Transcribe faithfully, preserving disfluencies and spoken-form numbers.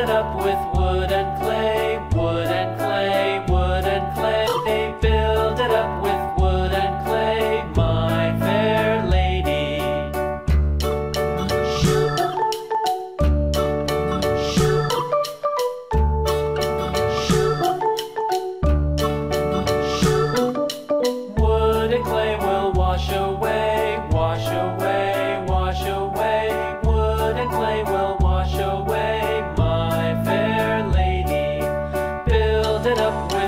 it up with wood and clay, wood and clay, wood and clay. Build it up with wood and clay, my fair lady. Wood and clay will wash away, wash away, wash away. Wood and clay will wash away, my fair lady. Build it up with